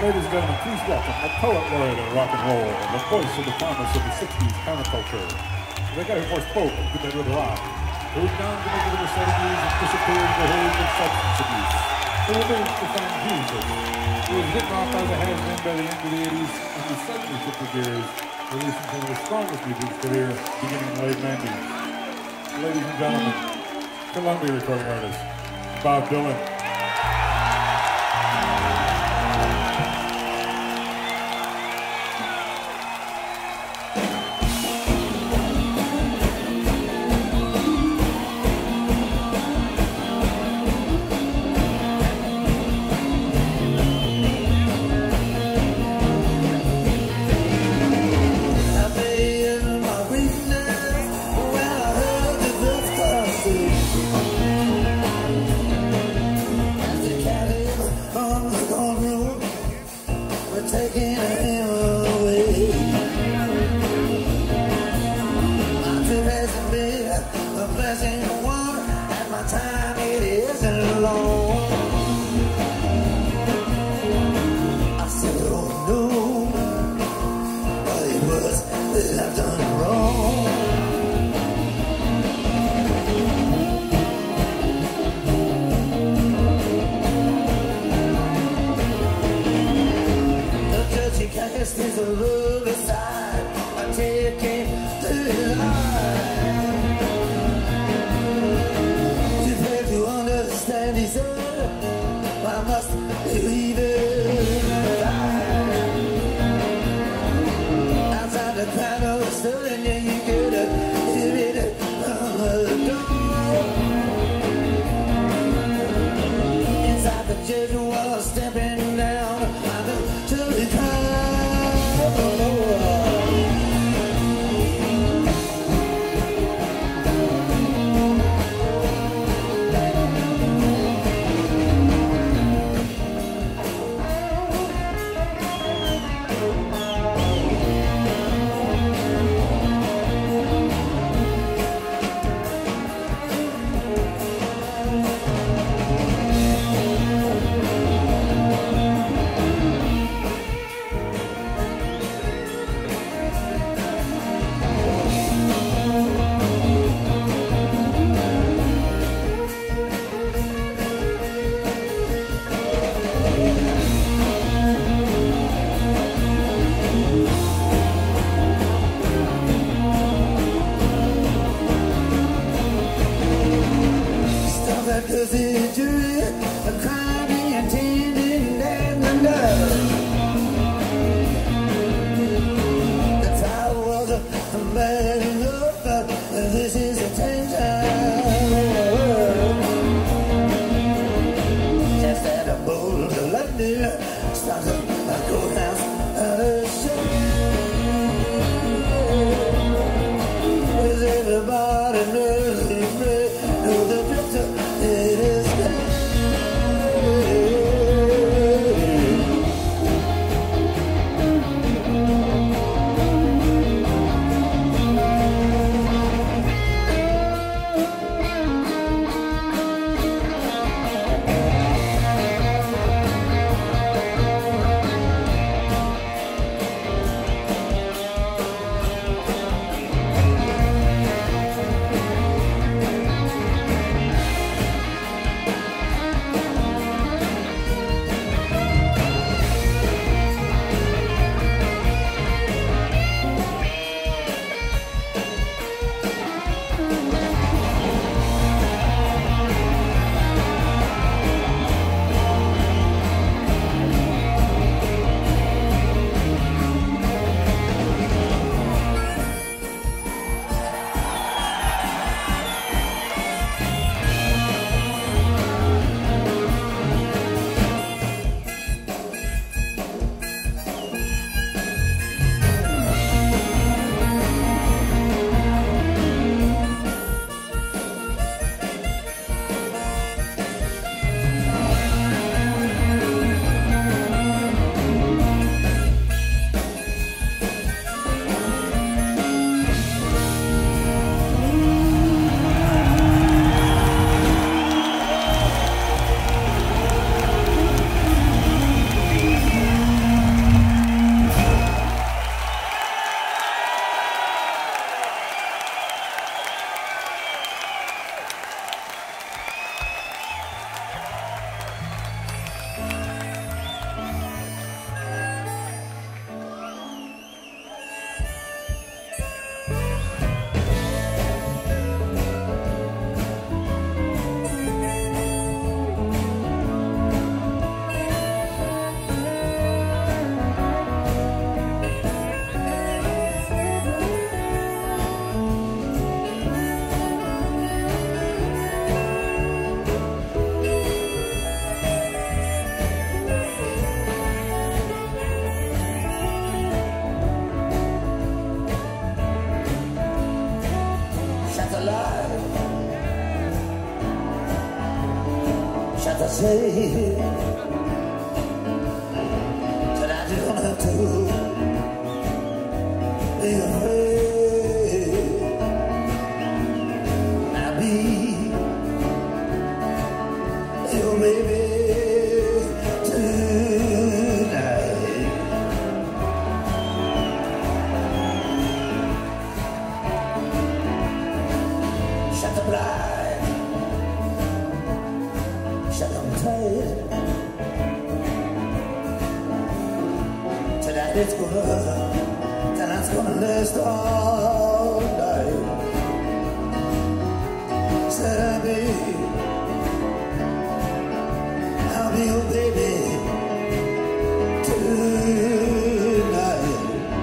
Ladies and gentlemen, please welcome the poet laureate of rock and roll, the voice of the promise of the 60s counterculture. The guy who more spoke and committed with rock, who was down to make it in the 70s and disappeared in the haze of substance abuse, who remains to find Jesus, who was written off by the has-been by the end of the 80s and who suddenly shifted gears, releasing some of his strongest music of his career beginning in the late 90s. Ladies and gentlemen, Columbia recording artist, Bob Dylan. Everybody knows the drifter, it is shut the shade. Tonight you don't have to be afraid. I'll be your baby tonight. Shut the blind, shut them tight. Tonight's gonna last all night. Said I'll be your baby tonight.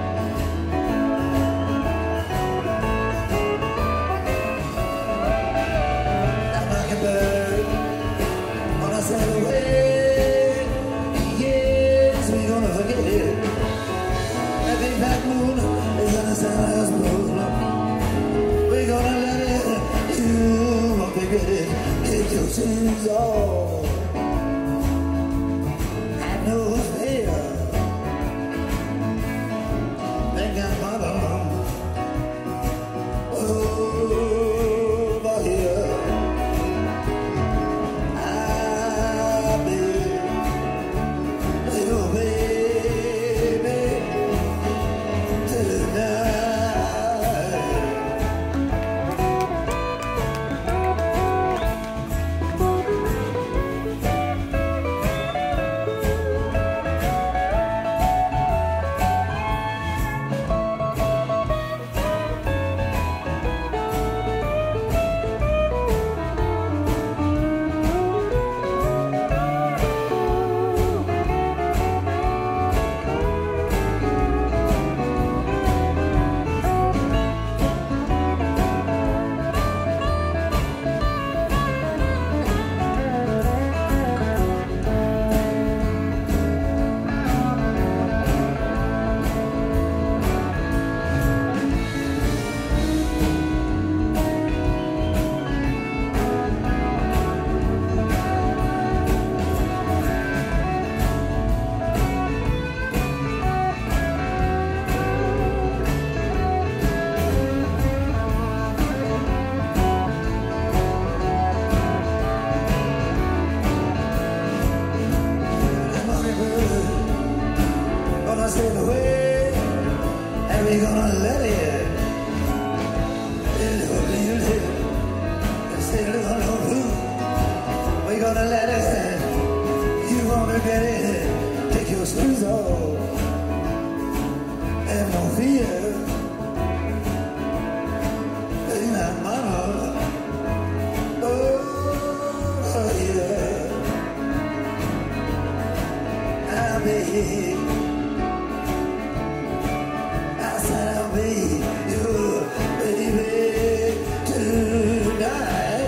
That mockingbird on a sail away. Yes, we're gonna forget it. That big black moon is gonna send us blue. We're gonna let it. You won't regret it. Take your shoes off. I know fear. They got bottom over here. I'll be your baby tonight. Gonna sail away, and we're gonna let it. We're gonna let it. You won't regret it. Take your shoes off. Have no fear. You're not mama. Oh yeah. I'll be. I said I'll be your baby tonight.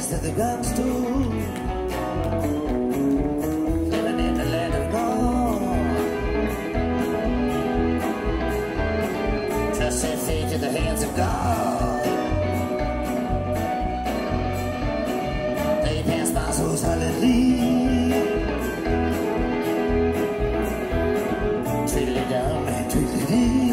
next to the gun stool, living in the land of God. Trust their faith in the hands of God. They pass by so silently. Tweedle Dum and Tweedle Dee.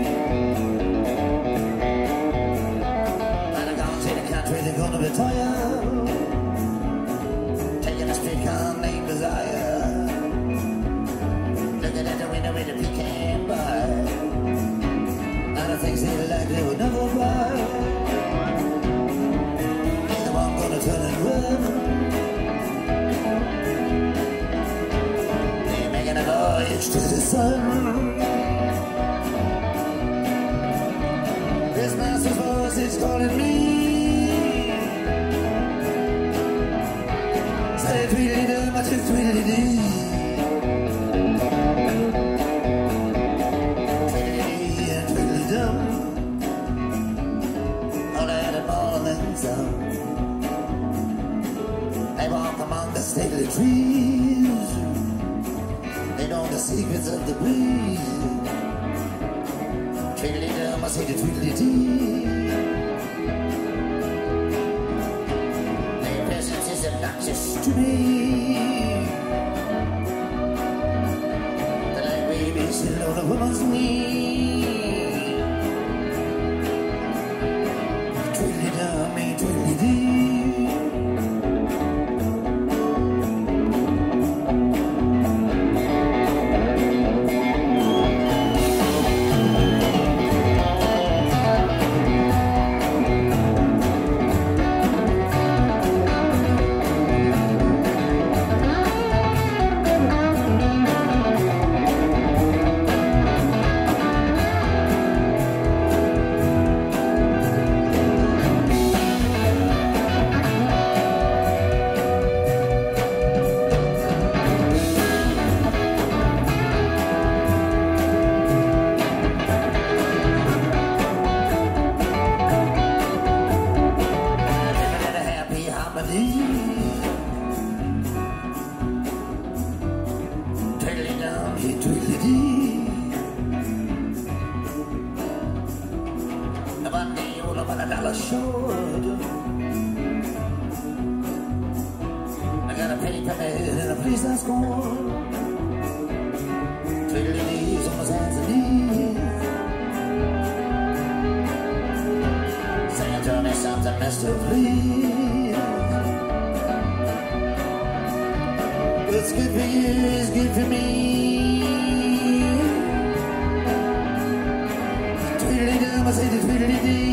And I gone to the country, they're gonna retire, taking a streetcar named Desire. Looking at the window with a pecan pie. And the things they like they would never buy. Either one gonna turn and run. They're making a voyage to the sun. This master's voice is calling me. Say Tweedle Dum, I took Tweedle Dee. Tweedle Dee and Tweedle Dum, all out of Barrowland some. They walk among the stately trees. They know the secrets of the breeze. Tweedle Dum, I say to Tweedle Dee. Their presence is obnoxious to me. They're like babies sitting on a woman's knee. Tweedle Dum, me Tweedle Dee. Tweedle Dum, he Tweedle Dee. One day you'll open a dollar short. I got a penny permit in a place that's gone. Tweedle Dee's on his hands and knees, saying, tell me something, mister, please. What's good for you is good for me. Tweedle Dum, I say to Tweedle Dee.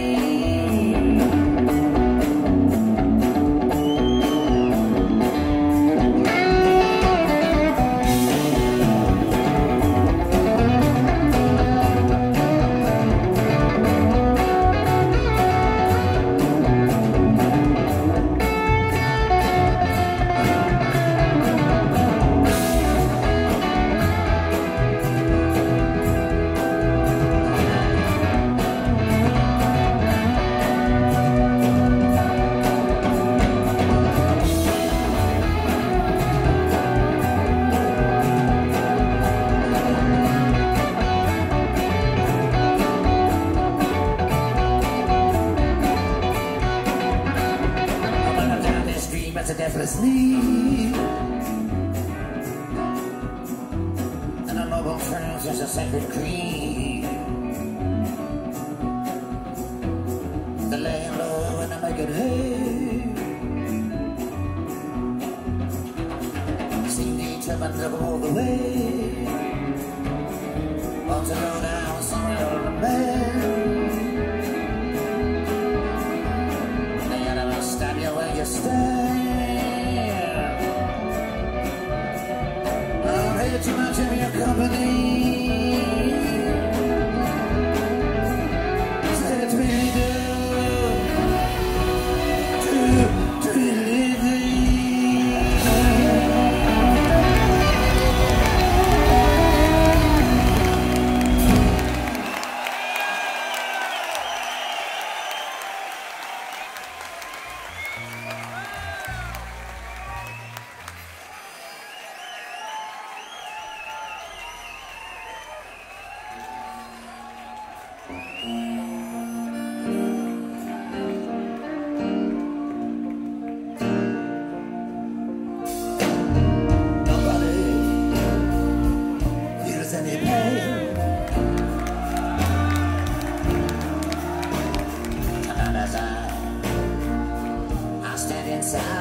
That's a deathless need, and a noble triumph is a sacred creed. The laying low and the making hay seem determined to go all the way. Want to go down somewhere on the man. The enemy stab you where you stand. Too much of your company. Say Tweedle Dum, Tweedle Dee.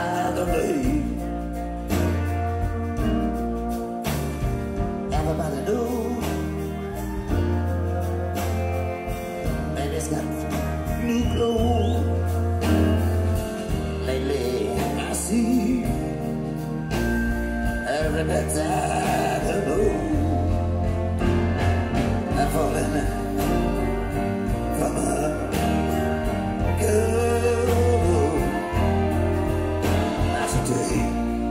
side of the hill. Everybody knows baby's got new clothes. Lately I see every bad time I know I'm falling from her girl. I should tell you,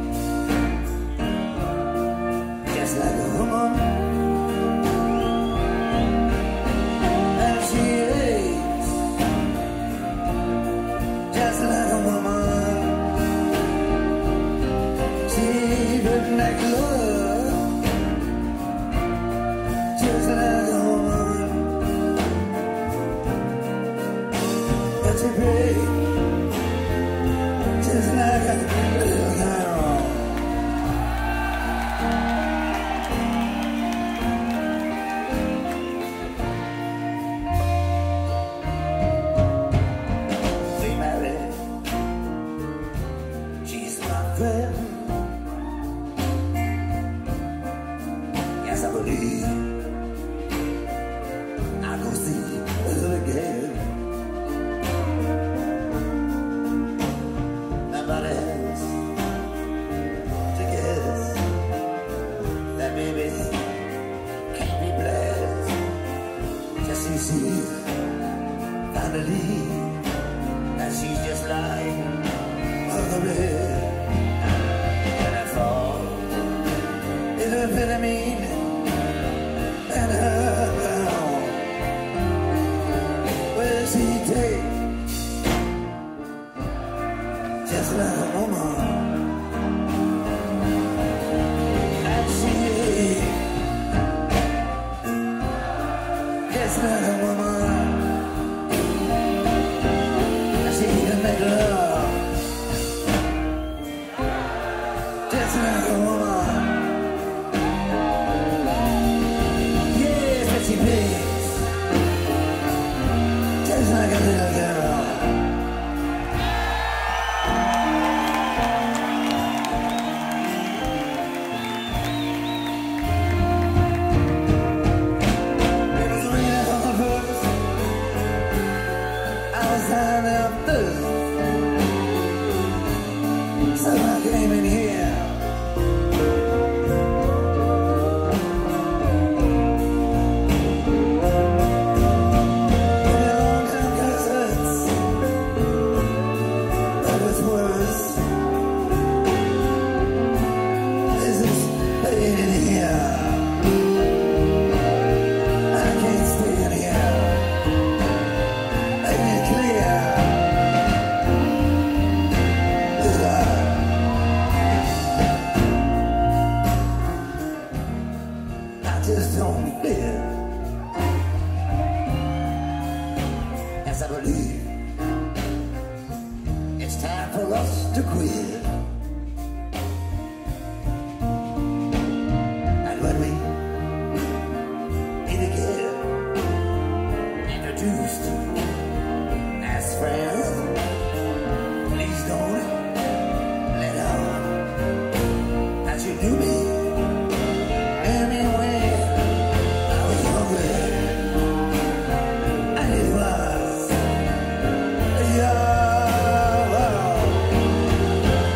just like a woman, and she is just like a woman. She would make love just like a woman, but she breaks just like a little girl. We married, she's my friend. Yes, I believe I'll go see her again. Nobody else to guess that baby can't be blessed. Just see finally that she's just like the red. And I thought it would be mean and her down. Where she take just like a woman, and she just like a woman, and she can make love just like a woman. Yes, that she plays just like a little girl. It was raining on the first. I was down up there, so I came in here. Been a long time 'cause it's but it's worse. This is pain in here. I can't stay in here. Make it clear. I just don't feel as I believe it's time for us to quit. And when we meet again, introduced as friends, please don't let on that you knew me anyway. I was hungry, and it was your world.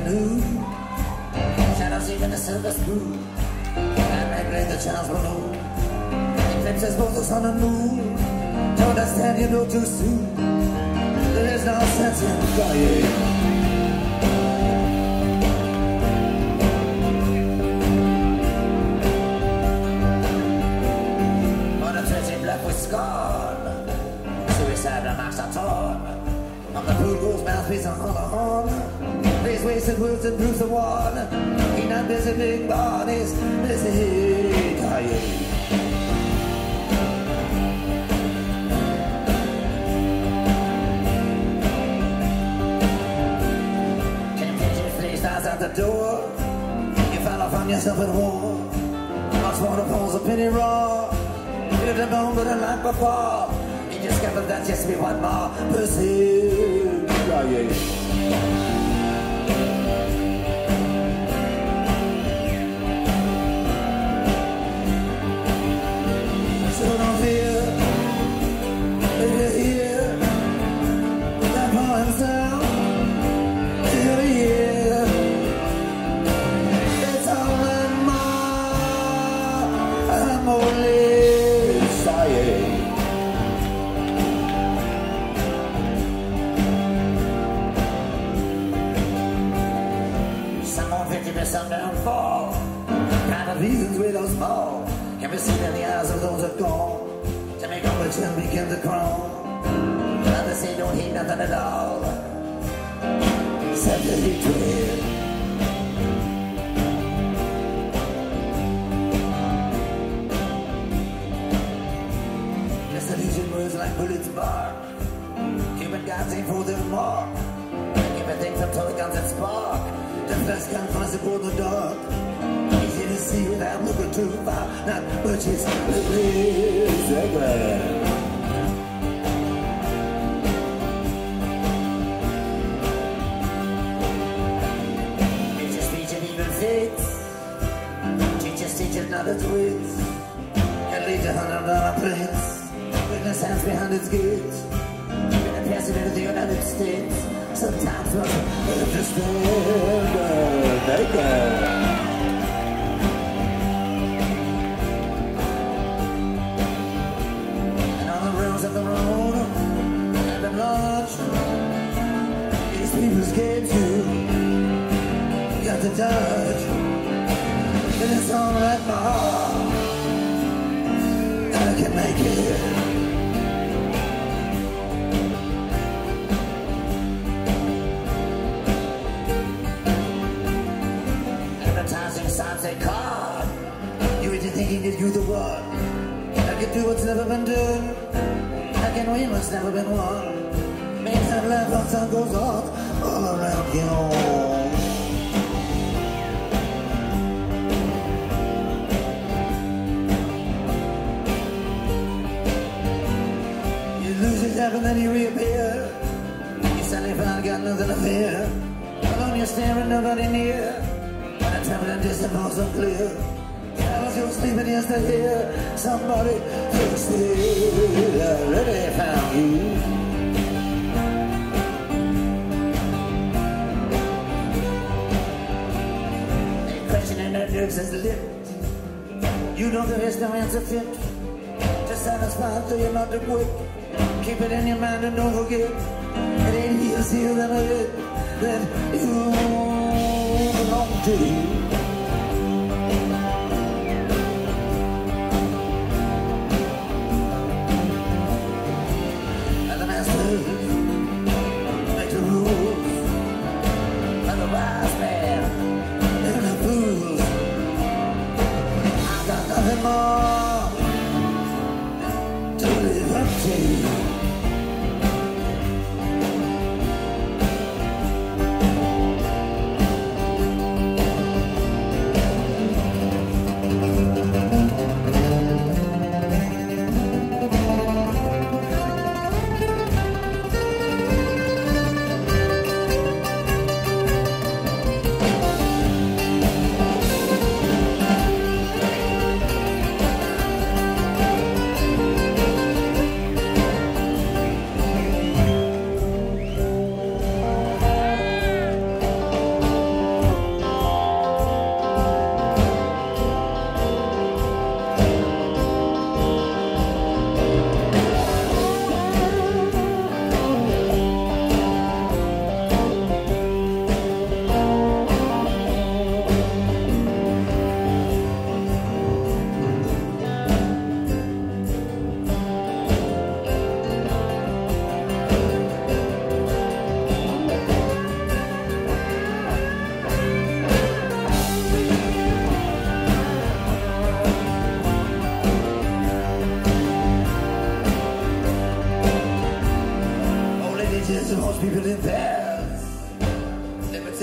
canoe. Shadows even the silver spoon. And regulate the child's balloon. Eclipses both the sun and moon. To understand you know too soon. There is no sense in dying. Gone. Suicide remarks are torn. On the food goes mouthpiece on the horn. These wasted words and proofs of one. He not busy being born, he's busy dying. Temptation flees out the door. You fell off on yourself at war. Once more to pulls a penny raw. You're the bone but like before. You discovered that just be one more pursuit. So don't fear if you hear that poem sound. Till you hear it's all in my only. Some downfall, kind of reasons we're so small, can be seen in the eyes of those that gone. To make all the children begin to crawl. Others say don't hate nothing at all, except the hatred. Disillusion words like bullets bark. Cuban gods ain't for their mark. Everything from toy guns and spark. The flesh can't find support in the dark. Easy to see without looking too far. Not much is It's your speech and even fits. Teachers teach it not its wits. Can lead to $100 plates. Witness hands behind its gates. Been a president of the United States. Sometimes we'll understand and on the roads of the road have been launched. These people's games you got to dodge. And it's all right, my heart. I can make it. Signs they call. You into thinking that you're the one. I can do what's never been done. I can win what's never been won. Makes that laugh when sun goes off all around you. You lose yourself and then you reappear. You suddenly find got nothing to fear. Alone you're staring, nobody near. Traveling distant, all so clear. As you're sleeping, yes, to hear somebody fix it. I already found you. Ain't questioning that nerves is lit. You know there is no answer fit. Just satisfied so you're not to quit. Keep it in your mind and don't forget. It ain't easier than it that you belong to you. And the masters make the rules, and the wise man and the fools. I've got nothing more to live up to.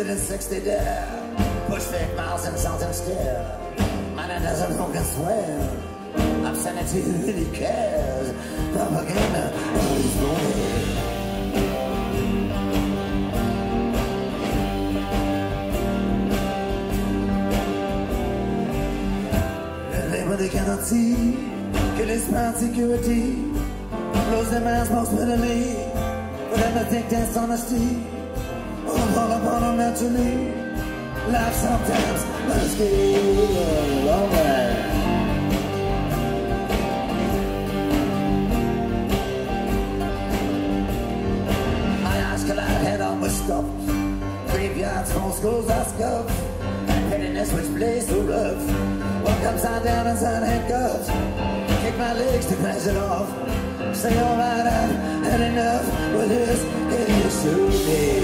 160 there. Push fake miles and something still. Man, it doesn't look and swear. Obscenity really cares. Propaganda always going. But they cannot see. Kill his proud security. Close their minds most bitterly. But never think that's honesty. All fall upon them naturally. Life sometimes must be lonely. Head on was stopped. Graveyards, small schools are scuffed. And pettiness which plays so rough. One comes on down and sun handcuffs. Kick my legs to crash it off. Say alright, I've had enough with this. It is so big.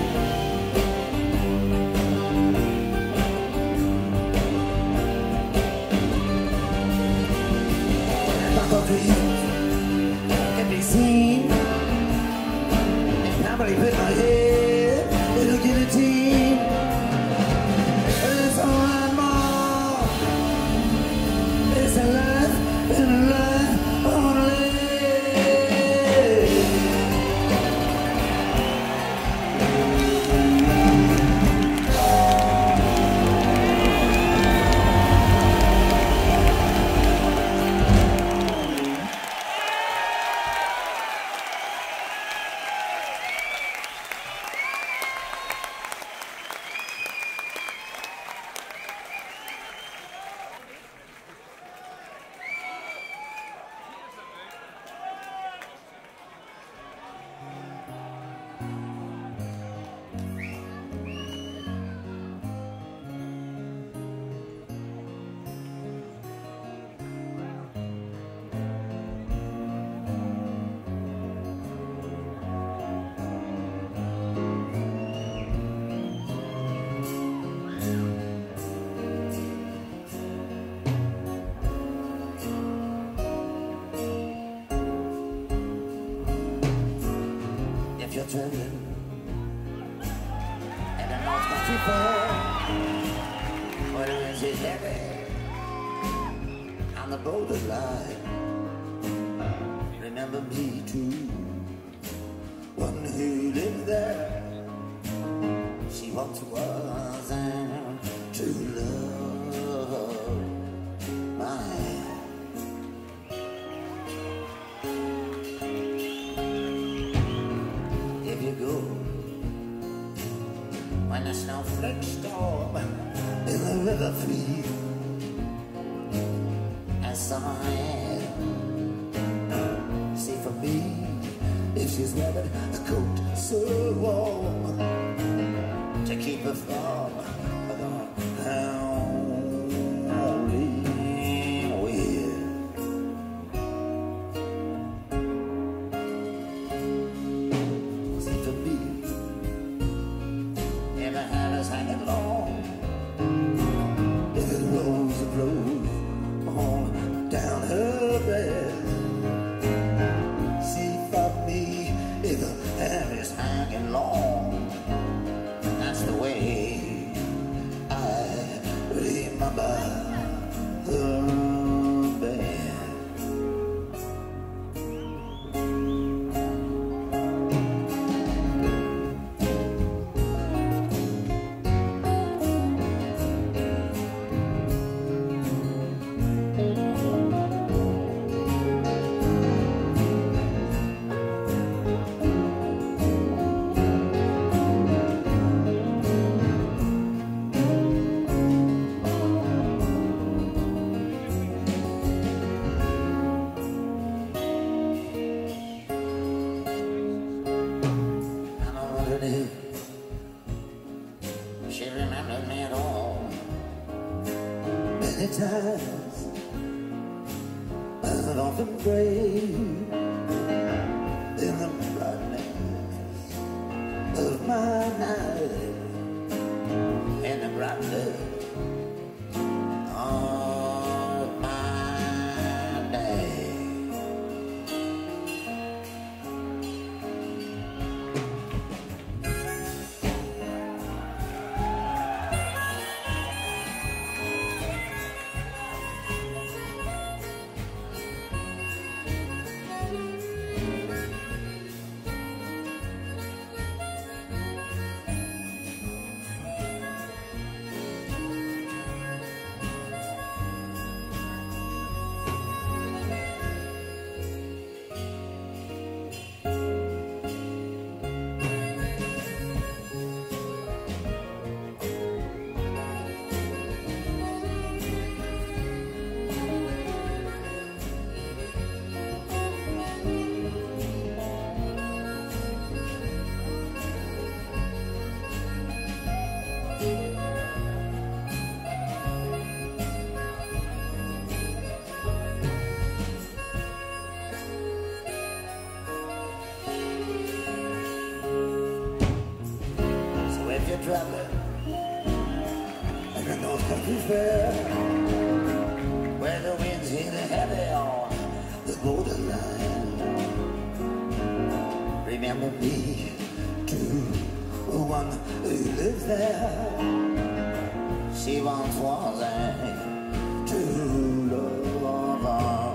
My country can be seen. I put my head in a guillotine. It's all I'm more. It's a life and a life only. Traveling and the North Country Fair, where the winds is heavy on the borderline. Remember me too, one who lived there. She once was and true love mine. When the snowflakes storm in the river flee, and summer air, see for me if she's wearing a coat so warm to keep her from the howling wind. See for me. Hanging long, if it rolls and flows on down her bed. See for me, if the hand is hanging long, that's the way I remember her bed. She remembered me at all. Many times I've often prayed in the brightness of my night, in the brightness of my day. Traveling in the North Country Fair, where the winds hit heavy on the borderline. Remember me to the one who lives there. She once was a true lover.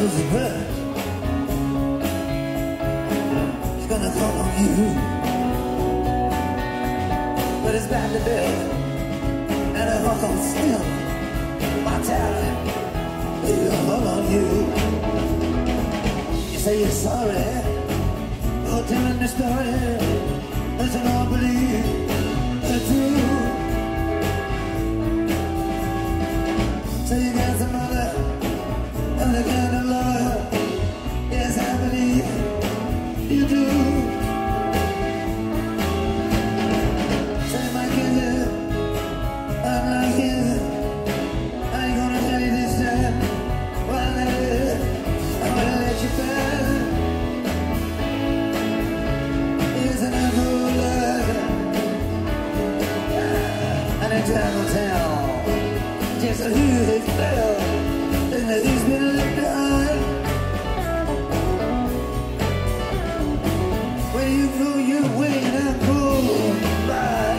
loses breath. He's gonna call on you. But it's bad to bed, and a hawk on still. My talent, he's gonna call on you. You say you're sorry for telling the story. But you don't believe the truth. So you got some mother and the kind of love. Yes, I believe you do. So you might get it, I'm like you. I ain't gonna tell you this time why that is. I'm gonna let you pass. Isn't it good love? And in time will tell just who has fell and that he's been left behind. When you throw your weight and go by.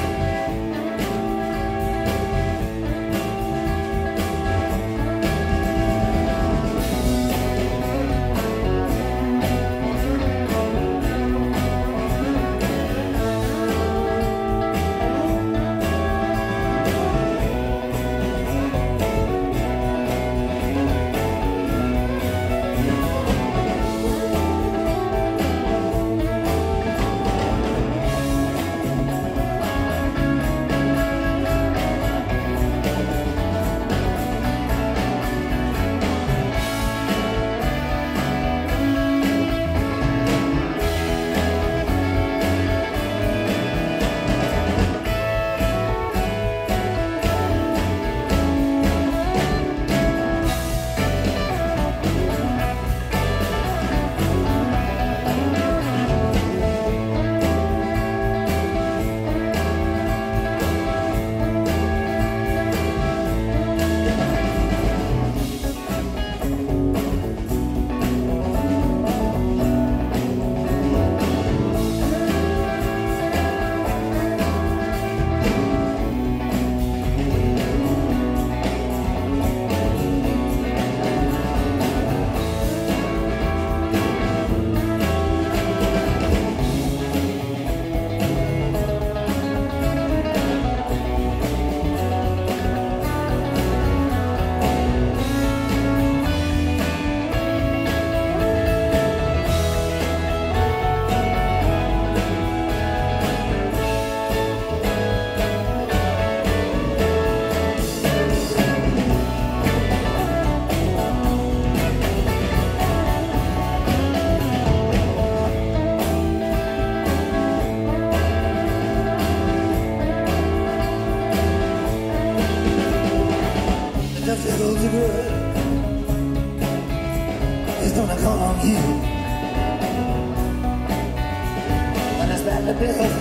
It's gonna call on you. When it's bad to build,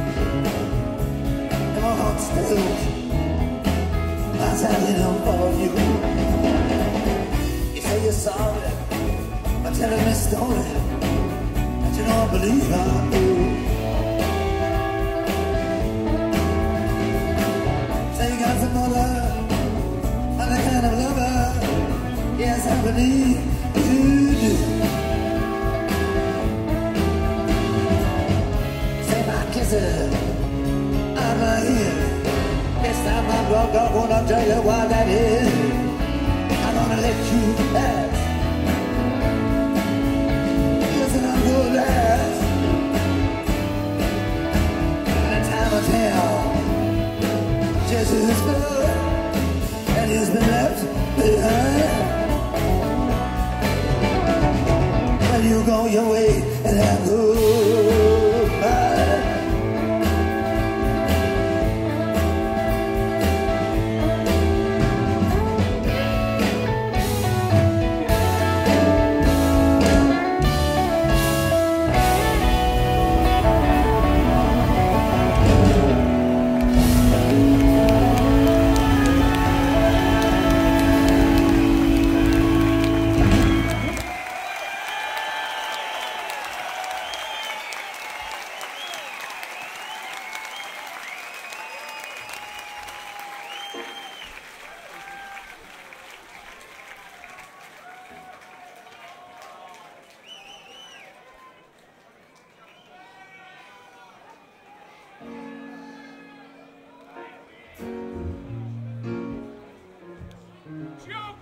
and my heart still, that's how they don't follow you. You say you're sorry for telling me a story that you don't believe I do. Say you got some more love, I'm the kind of lover. Yes, I believe you do. Say my kisses, I'm not here. This time my blood dog wanna tell you why that is. I'm gonna let you pass. Listen, I'm gonna last. And the time will tell just who's good and who's been left behind. You go your way and I go mine.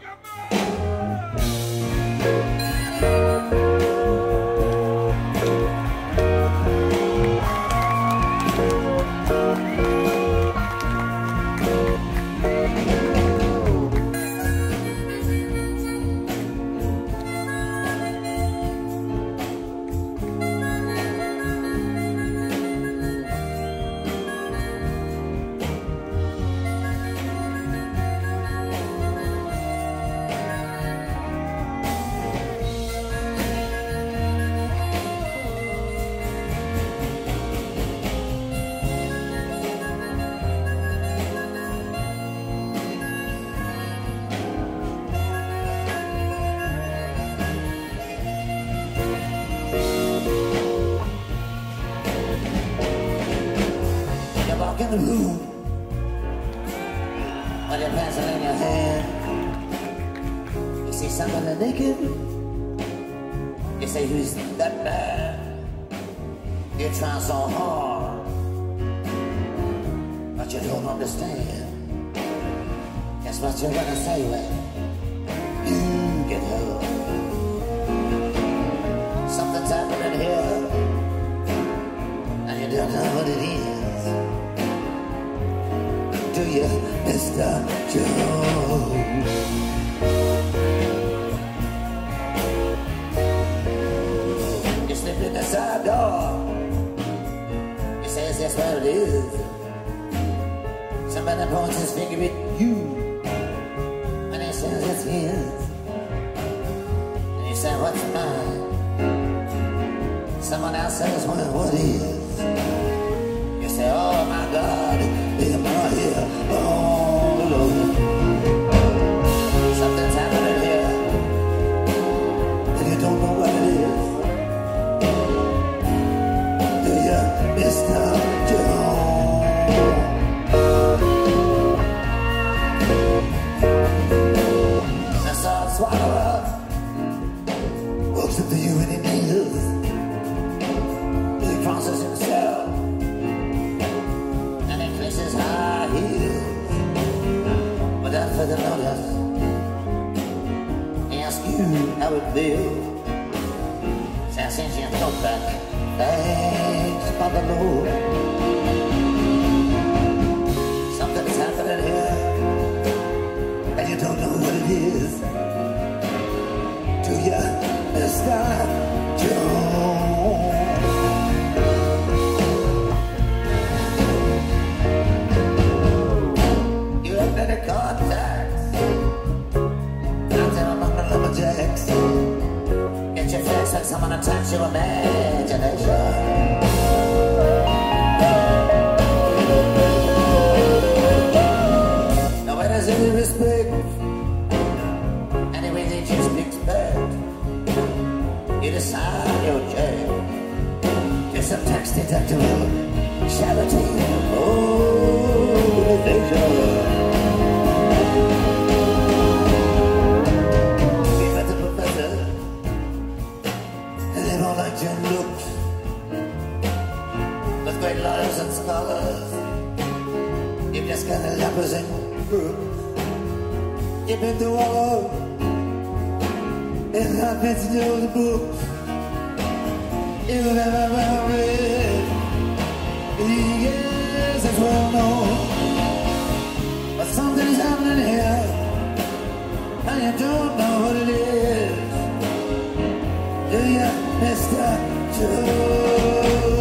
In the room with your pencil in your hand, you see somebody naked, you say, who's that man? You try so hard, but you don't understand. Guess what you're gonna say when you get home? Something's happening here, and you don't know what it is. Do you, Mr. Jones? You slip in the side door. You say, is this where it is? Somebody points his finger at you, and he says it's his. And you say, what's mine? Someone else says, well, what is? You say, oh my God, am I here all alone? Something's happening here, and you don't know what it is. Do you, Mr. Jones? The salt swallower walks up to you and he kneels. He crosses himself and he clicks his high heels without further notice. He asks you how it feels. Says since you thought back, thanks for the Lord. Something's happening here, and you don't know what it is. Do you, Mr. Jones? You have many contacts out there among the lumberjacks. Get your fix like someone attacks your imagination. Nobody has any respect. Anyway, they just expect you to sign your check to some tax deductible charity organization. We met the professor, and they don't like your looks. With great lawyers and scholars, you've just got the lepers and crooks. You've been through all of and I've been to those books you've ever read. Yes, it's well known, but something's happening here, and you don't know what it is. Do you, Mr. Joe?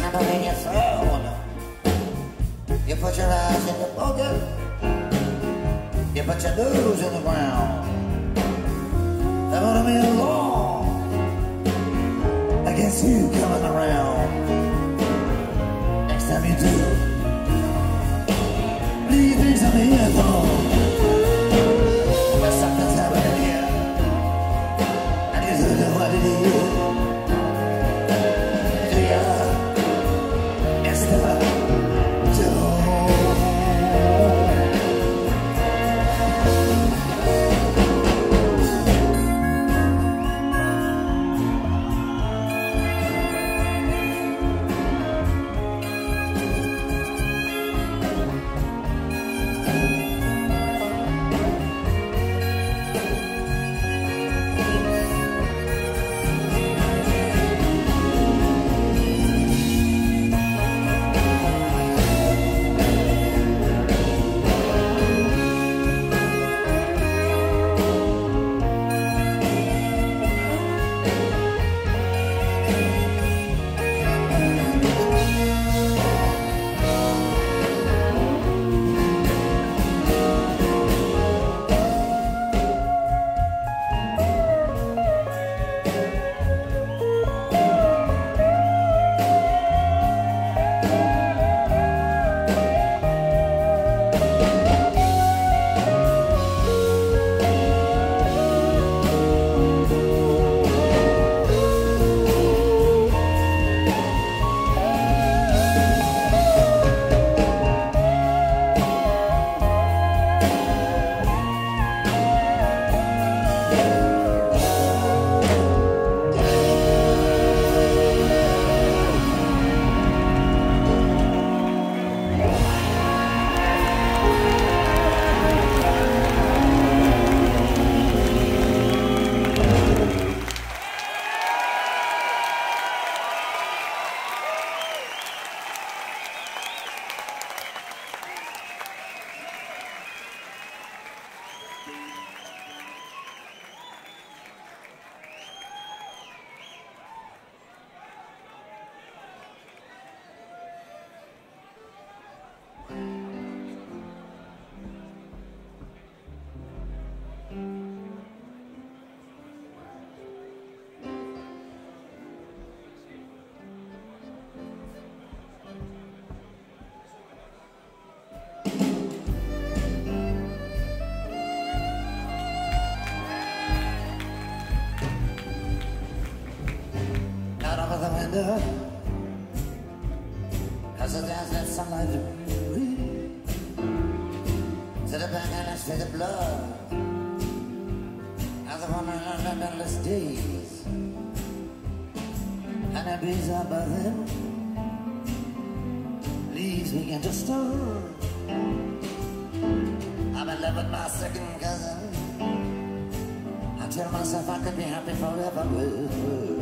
And when you throw, you put your eyes in the poker, you put your nose in the ground. There ought to be a law against you coming around. Next time you do, leave things on the earphone. There's something's happening here, and you don't know what it is. Do ya? It's the door. Cause there's that sunlight to the back and I see the blood as I run around the endless days, and the bees are buzzing, leaves begin to stir. I'm in love with my second cousin. I tell myself I could be happy forever with her.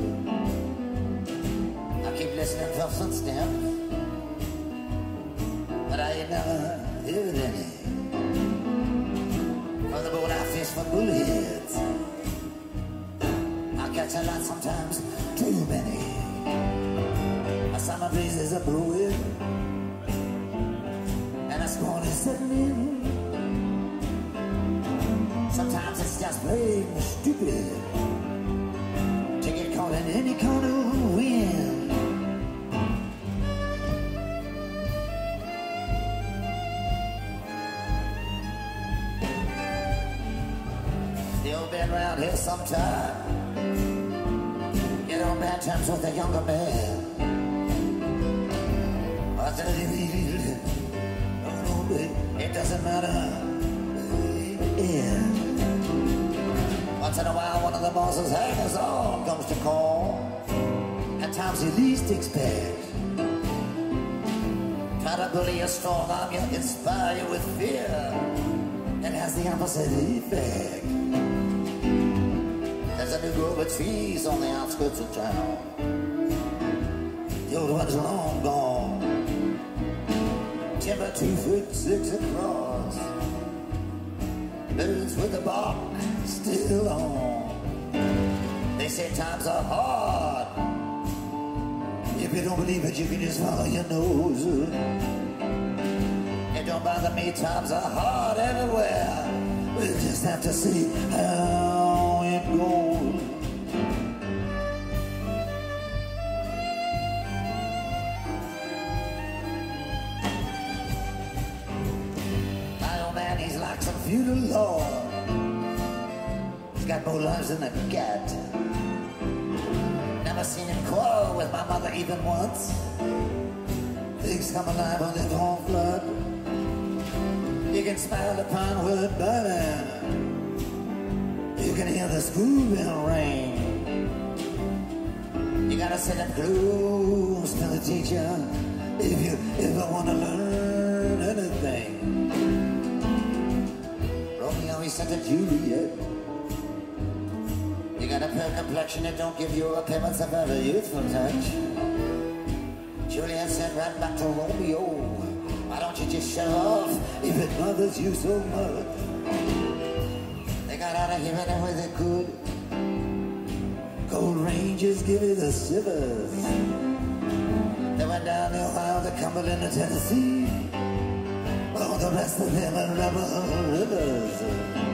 I keep listening to footsteps, but I ain't never heard any. On the boat I fish for bullheads, I catch a lot sometimes, too many. My summer breezes are blowing, and a storm is setting in. Sometimes it's just plain stupid to get caught in any kind of wind. Still been around here sometime, get on bad terms with a younger man. It doesn't matter. Yeah. Once in a while, one of the boss's hangers on comes to call. At times you least expect. Try to bully you, strong arm you, inspire you with fear. It has the opposite effect. There's a new grove of trees on the outskirts of town. The old one's long gone. Timber 2'6" across. Birds with the bark still on. They say times are hard if If you don't believe it, you can just follow your nose. It don't bother me, times are hard everywhere. We'll just have to see how it goes. My old man, he's like some feudal lord. He's got more lives than a cat. Never seen him quarrel with my mother even once. Things come alive on their own flood. You can smell the pine wood burning. You can hear the school bell ring. You gotta sit up close to the teacher if you ever want to learn anything. Romeo, he said to Juliet, you got a pale complexion that don't give you appearance of a youthful touch. Juliet said right back to Romeo, why don't you just shut off if it bothers you so much? They got out of here anyway they could. Cold Rangers give you the shivers. They went down the Ohio, the Cumberland, and Tennessee. All the rest of them are rubber rivers.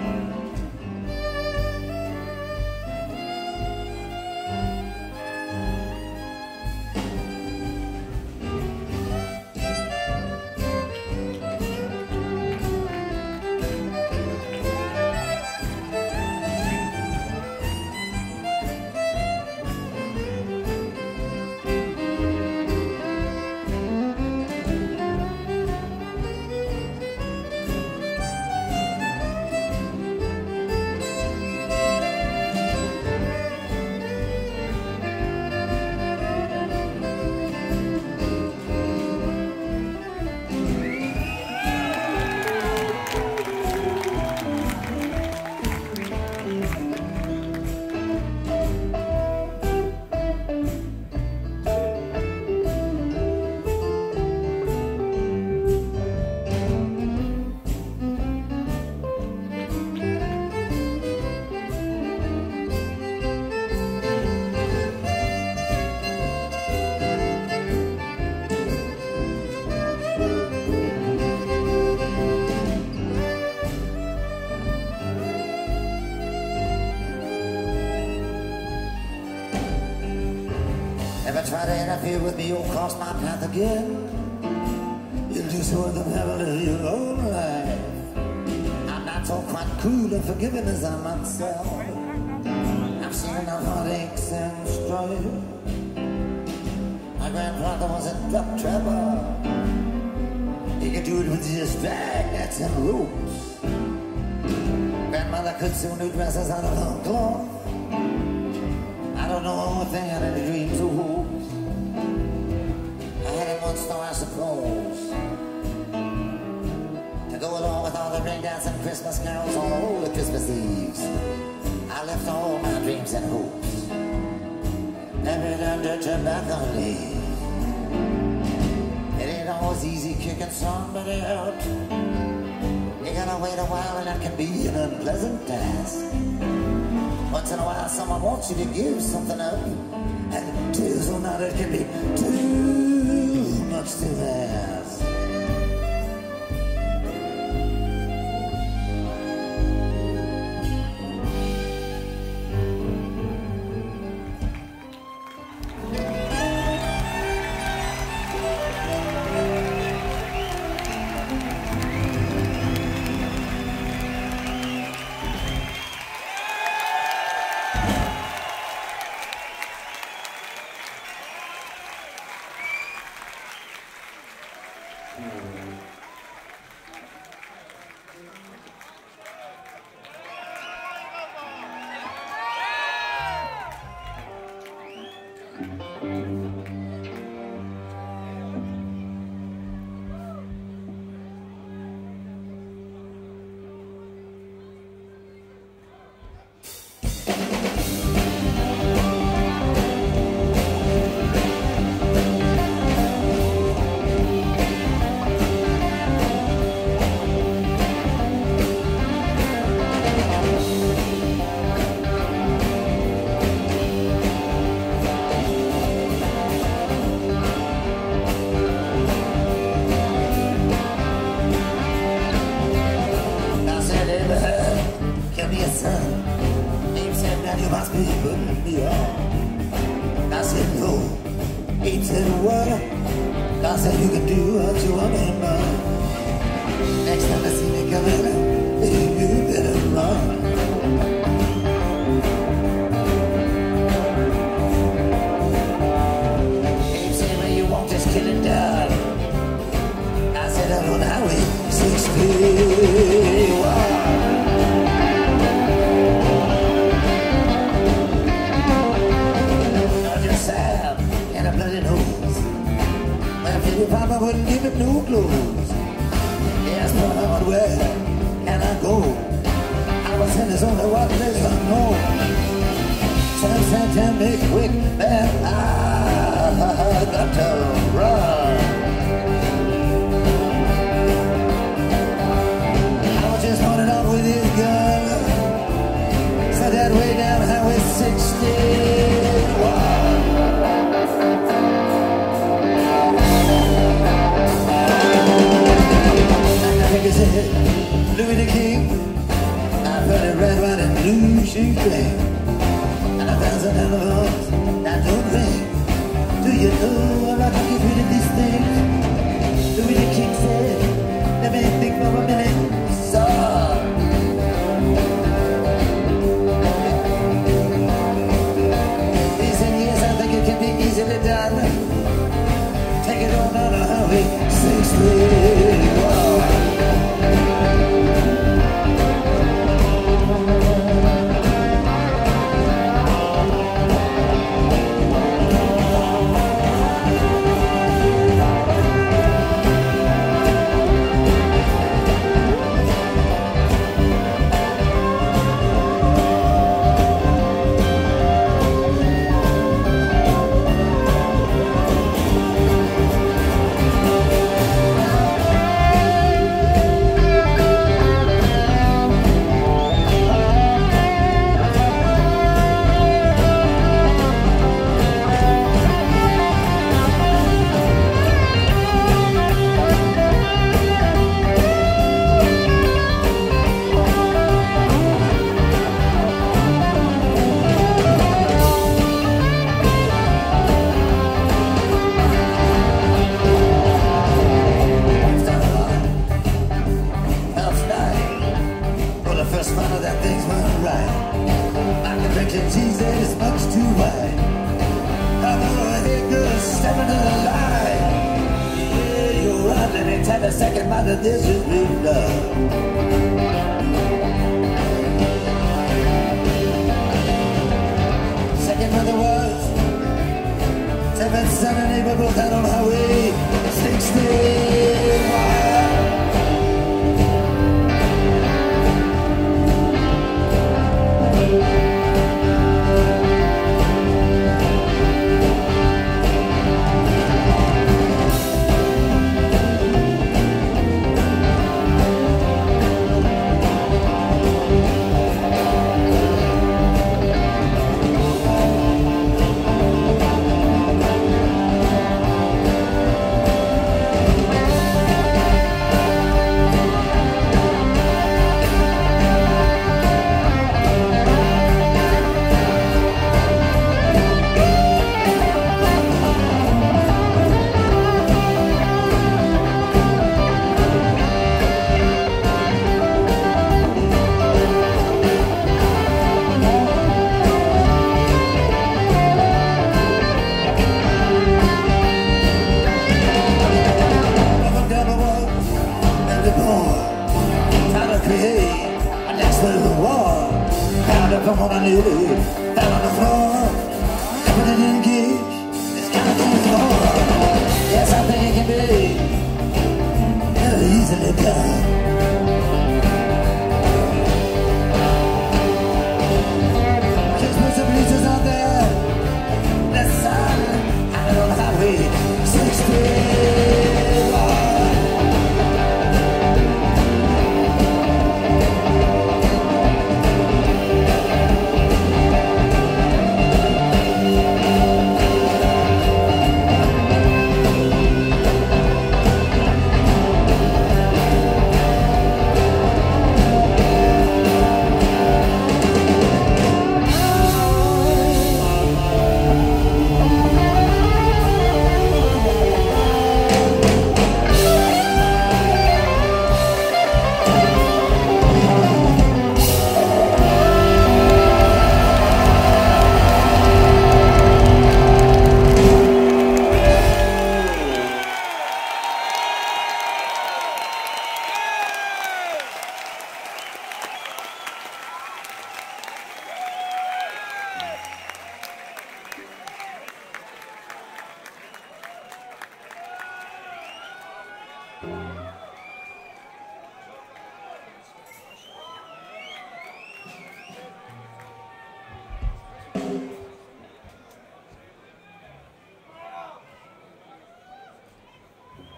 Try to interfere with me, you'll cross my path again. You'll do so in the peril of your own life. I'm not so quite cool and forgiving as I myself. I've seen enough heartaches and strife. My grandfather was a duck trapper. He could do it with just drag nets and ropes. Grandmother could sew new dresses out of long cloth. I don't know if they had any dreams or hopes. I had it once though, I suppose, to go along with all the ring dance and Christmas carols on all the Christmas Eves. I left all my dreams and hopes buried under tobacco leaves. It ain't always easy kicking somebody out. You gotta wait a while and that can be an unpleasant task. Once in a while someone wants you to give something up, and tears or not, it can be too much to ask. girl. God said you can do what you want to run. Next time I see me coming, you better run. Abe said, well, you won't just kill it down. I said, I'm on Highway 61. Papa wouldn't give him no clothes. He asked me where can I go? I was in his only one place unknown. Tell me quick, man, I got to run. I was just running off with his gun. Set that way down Highway 61. Louis the King, I put a red, white, and blue shoe string, and 1,000 animals that don't ring. Do you know I can get rid of these things? Louis the King said, let me think for a minute. So he said, yes, I think it can be easily done. Take it on down the Highway 61.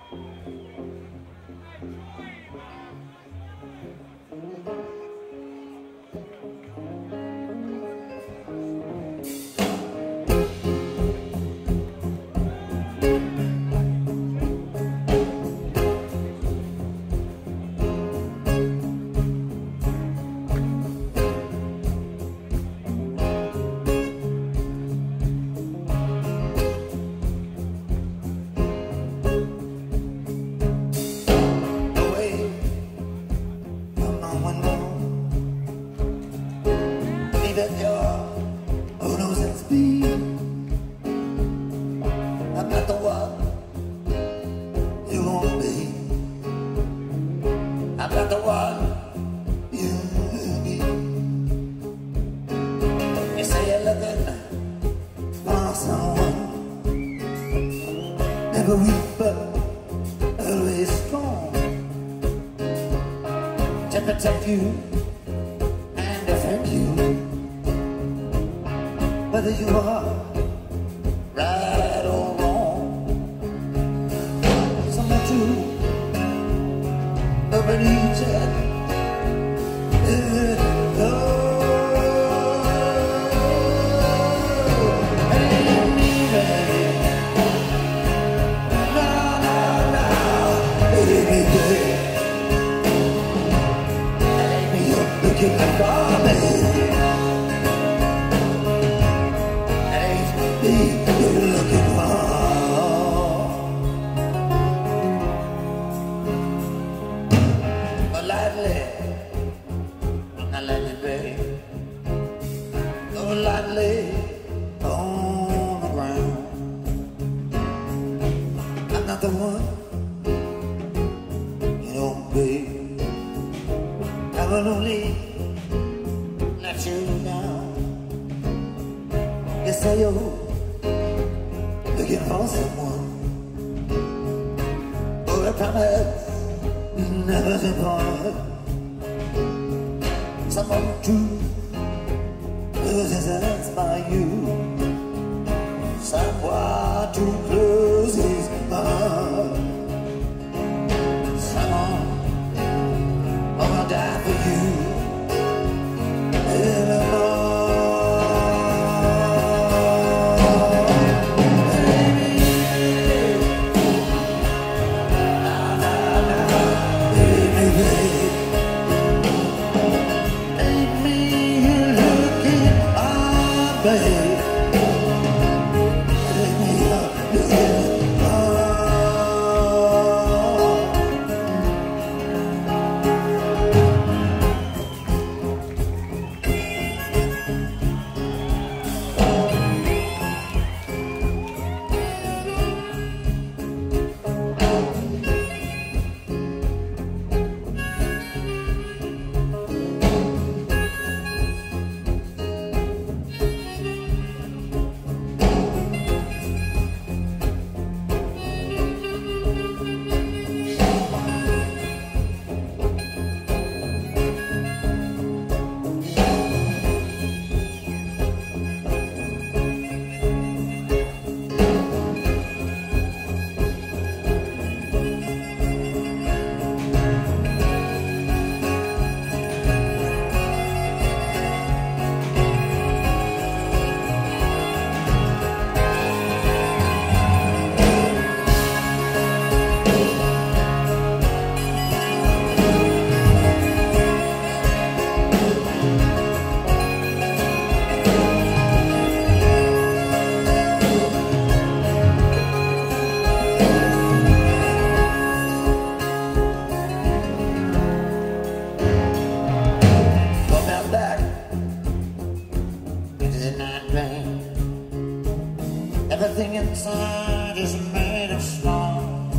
Everything inside is made of stone.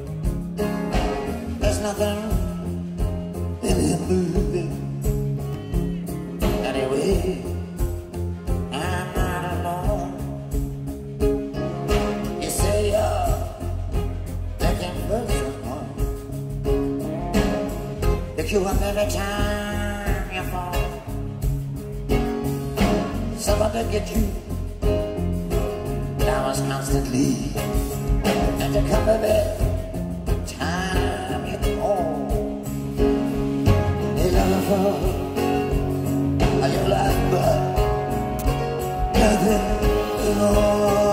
There's nothing in it moving. Anyway, I'm not alone. You say you're looking for someone. Pick you up every time you fall. Someone to get you down constantly, and to come to bed your life, but nothing at all.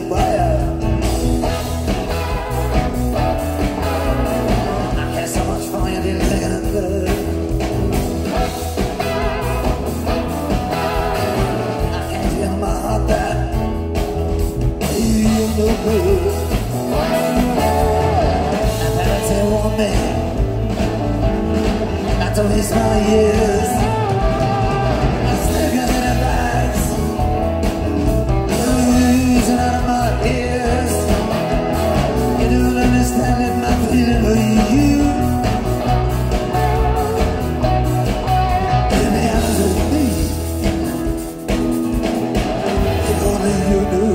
fire. I care so much for you, didn't think I could. I can't feel my heart that you're no good. My parents they warned me not to waste my years. I'm still got in a bags, losing out of my ears. You don't understand it, my feeling for you. Give me honest with me, if only you knew.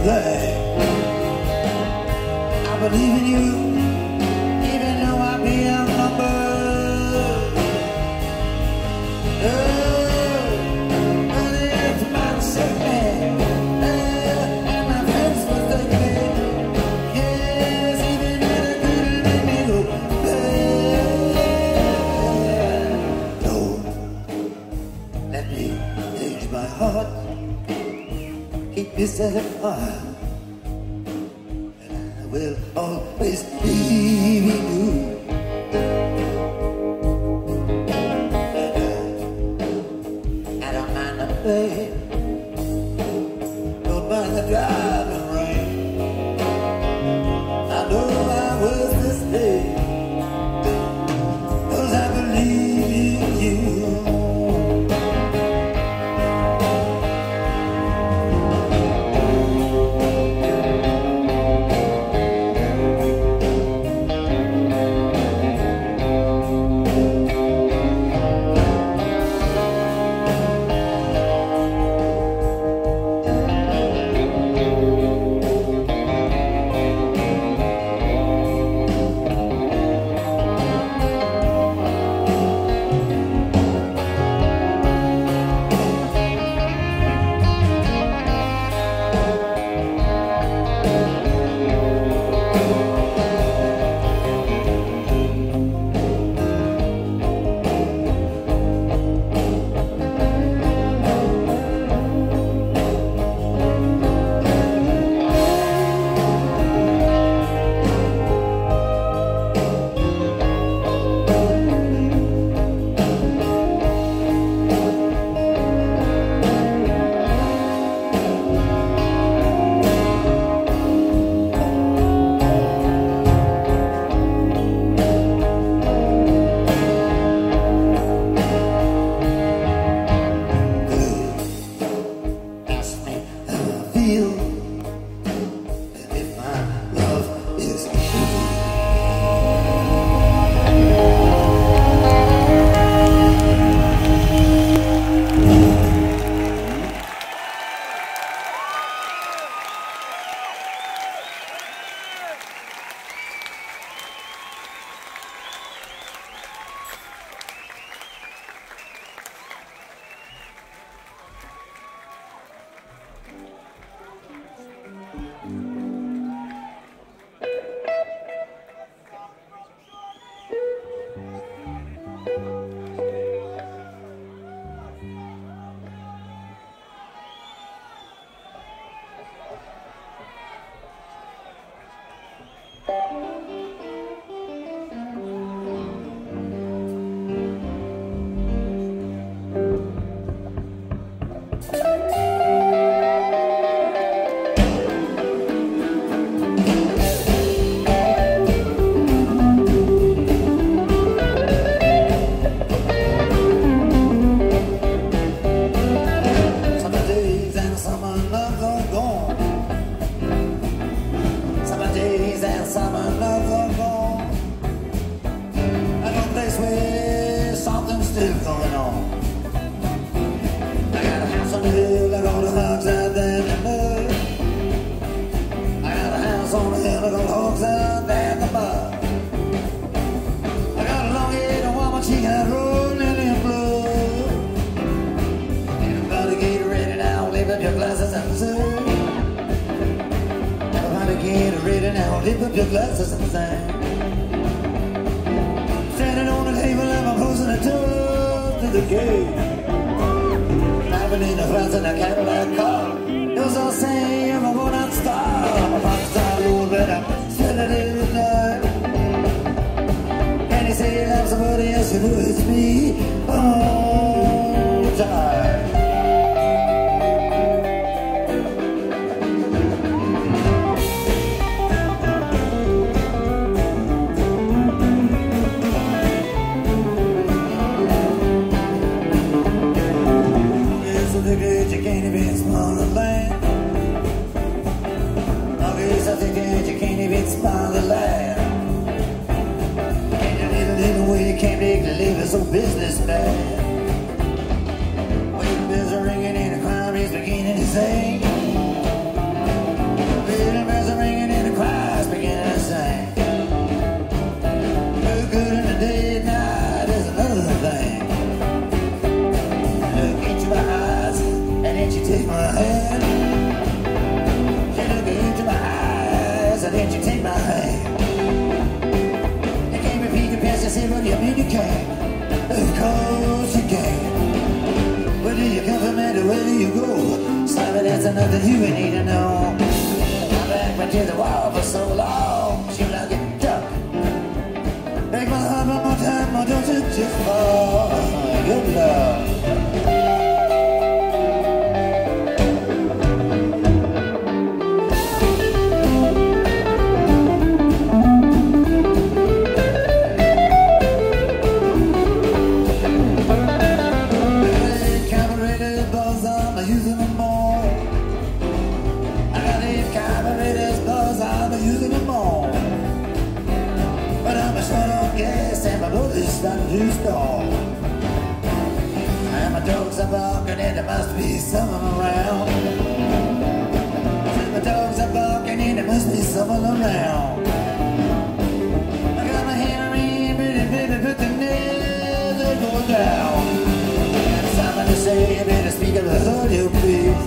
flag. I believe in you, even though I be outnumbered. But it's my second, and my friends will take me. Yes, even when I couldn't make me go bad. Lord, let me change my heart. Keep me set apart, and I will always believe in you. And I don't mind the pain, don't mind the driving rain. I know I was this day, 'cause I believe in you. there's nothing you would need to know. I've been back to the wall for so long. She like it duck. Break my heart one more time, or don't you just fall? Good love. And my dogs are barking and there must be someone around. And my dogs are barking and there must be someone around. I got my hammer in, baby, put the nails are going down. And something to say, you better speak up and hold your peace.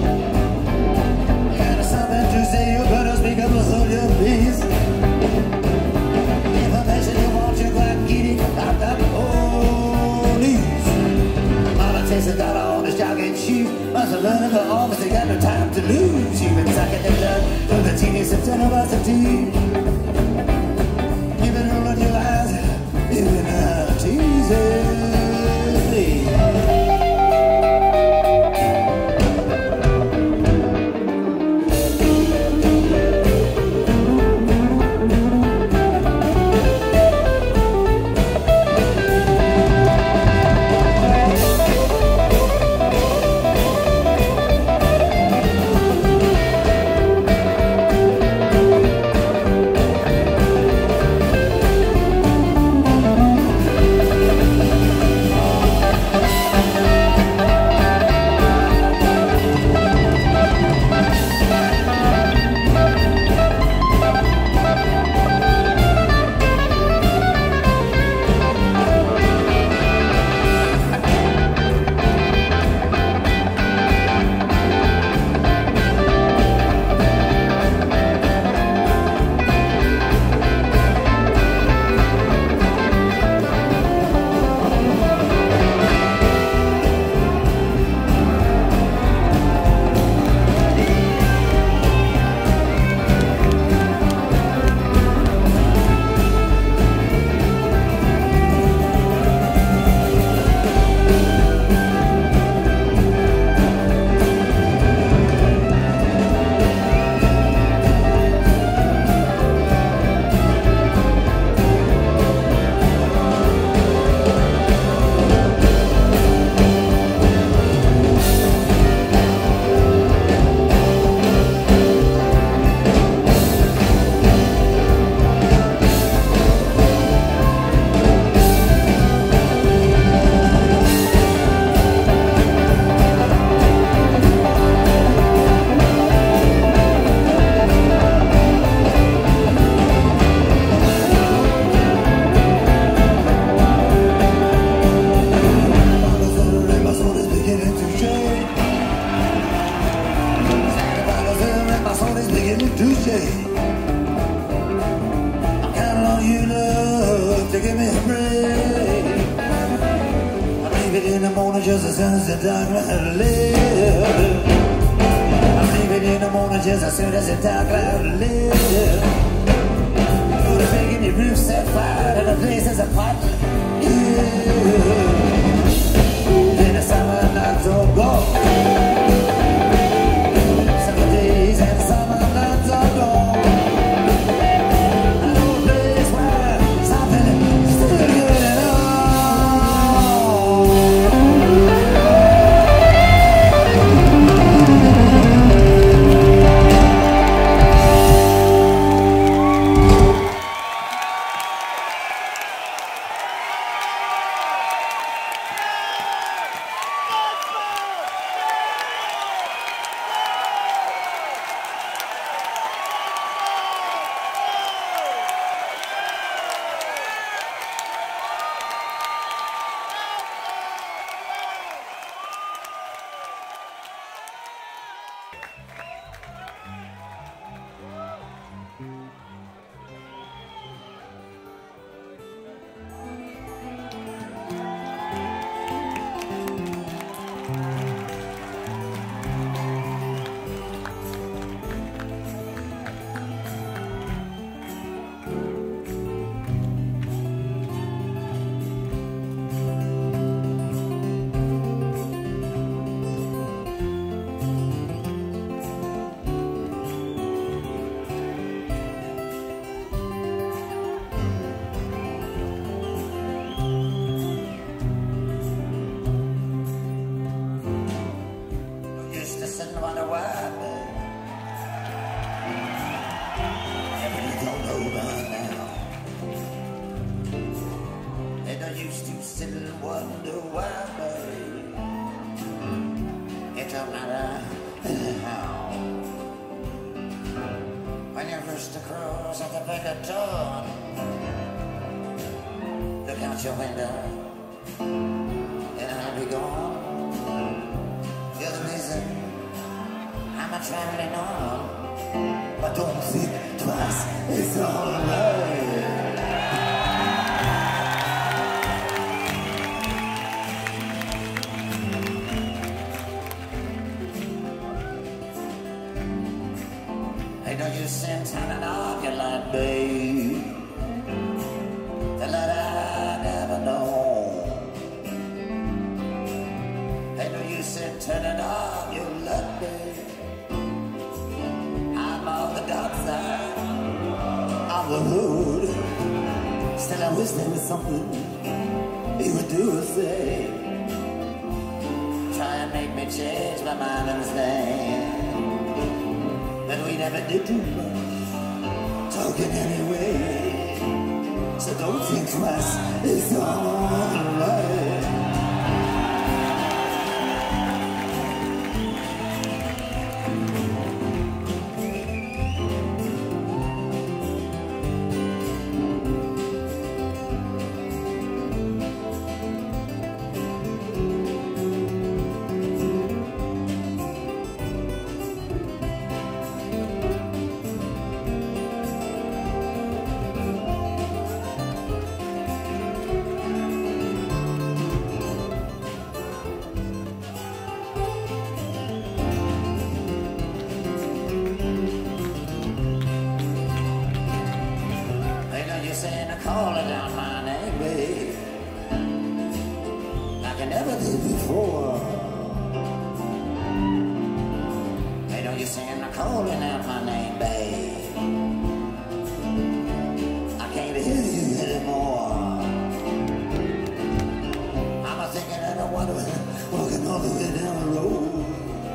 I got something to say, you better speak up and hold your peace. Information you want, you go out and get it. Knock up police. Mama takes a dollar on his jogging shoes. Must have learned her office, they got no time to lose. She been sucking the blood from the teenage generosity. You've been rolling your eyes, you've been teasing me. wonder why, babe. It don't matter how. When you roost the crows at the break of dawn, look out your window and I'll be gone. You're the reason I'm a traveling on, but don't think twice, it's alright. Ain't no use in turning off your light, babe, the light I never know. Ain't no use in turning off your light, babe. I'm on the dark side of the road. Still I wish there was something you would do or say. Try and make me change my mind and stand. But we never did too much talking anyway. So don't think twice, it's alright. Calling out my name, babe, like I never did before. Hey, don't you saying I'm calling out my name, babe? I can't hear you anymore. I'm a thinking and I'm wondering, walking all the way down the road.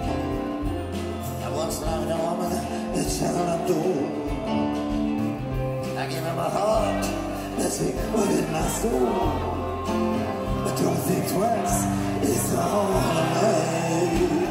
I once loved a woman that shut on a door. I gave her my heart. That's it, what in my soul. But don't think twice, it's alright.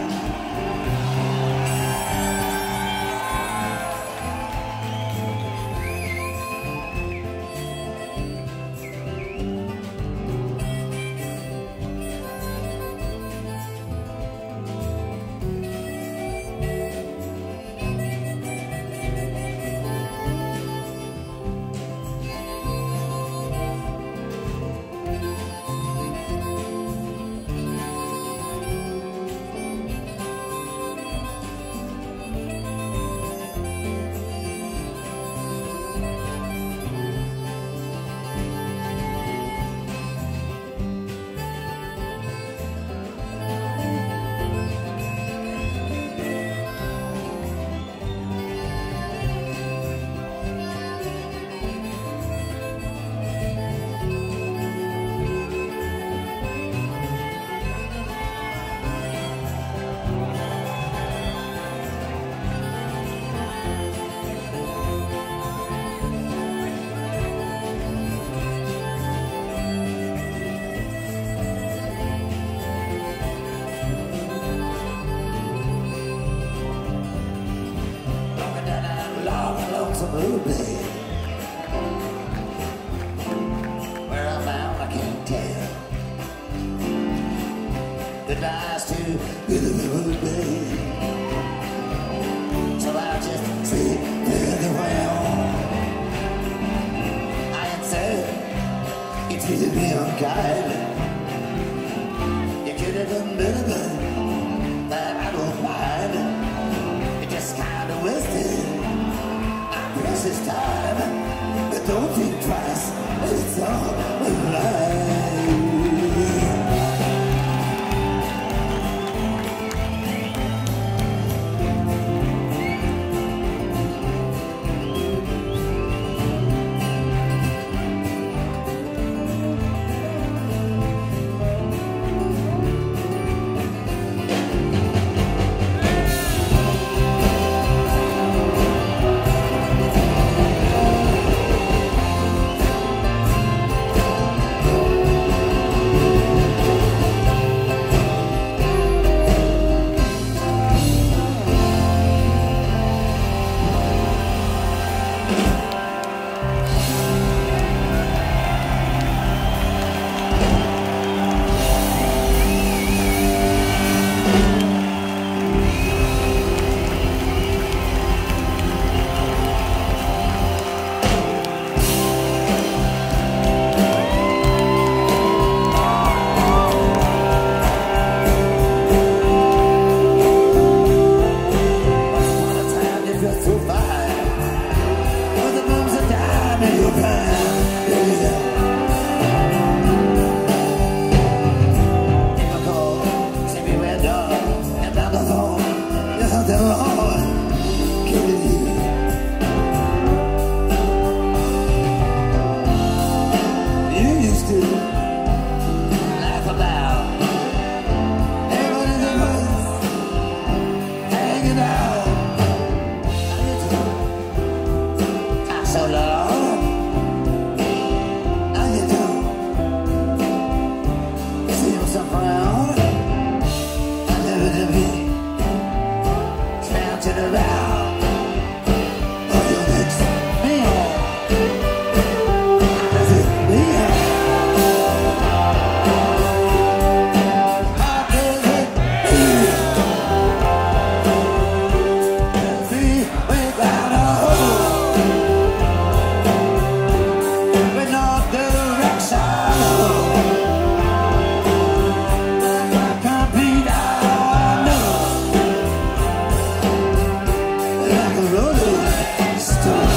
Where I'm bound, I can't tell. Goodbye's too beautiful, babe. So I'll just say farewell. I am sorry, you treated me unkind. You could have done better, but I don't mind. You just kind of wasted precious time, but don't think twice, it's all alive. proud. I never be counted around. Oh, your next meal. Does it mean? How does it feel? Feel without a hope, with no direction. Complete unknown, like a rolling stone.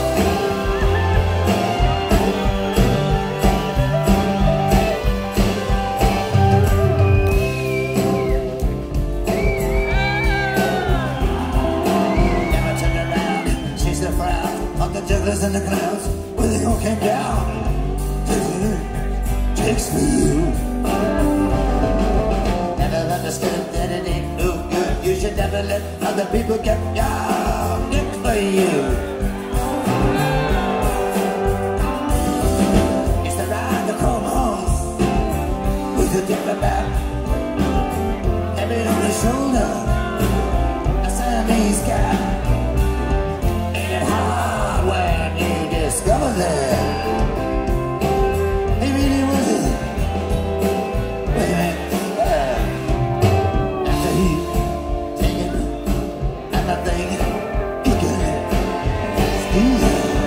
Never turned around, she's the frown of the jugglers in the clouds, where they all came down. Takes for you. Never understood that it ain't no good. You should never let other people get down. It's for you. It's the ride to come home with a diplomat, heavy on his shoulder, a Siamese cat. Ain't it hard when you discover that he really wasn't? Wait a minute. After he taken everything he could steal.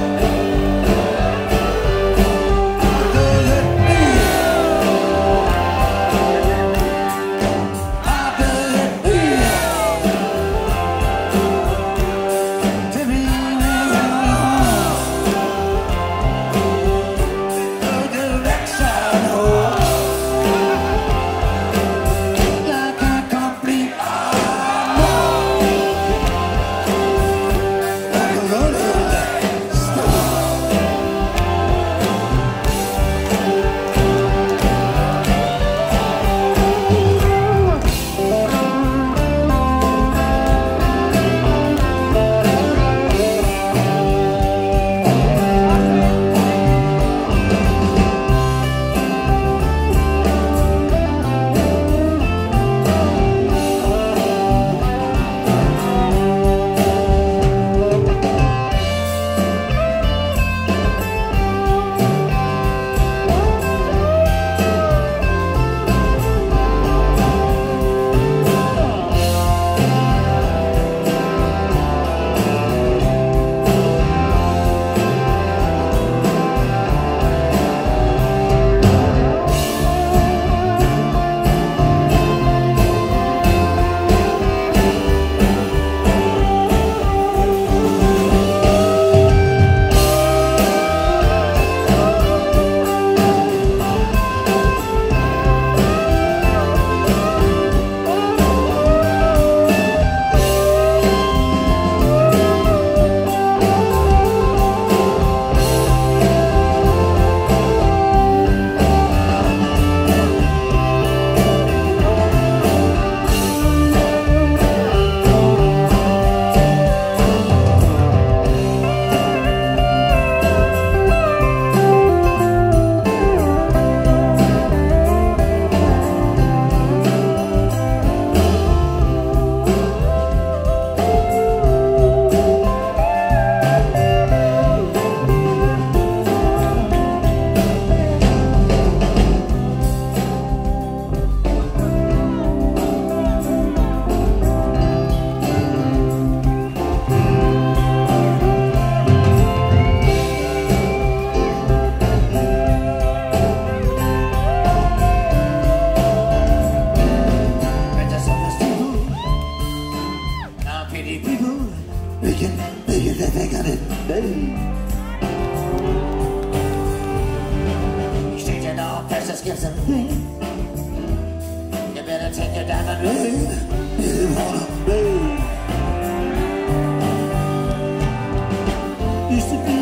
How does it feel? How does it feel to be without no direction, like a complete unknown, like a rolling stone. Exchanging all precious gifts and things. You better take your diamond ring. You wanna play. Used to be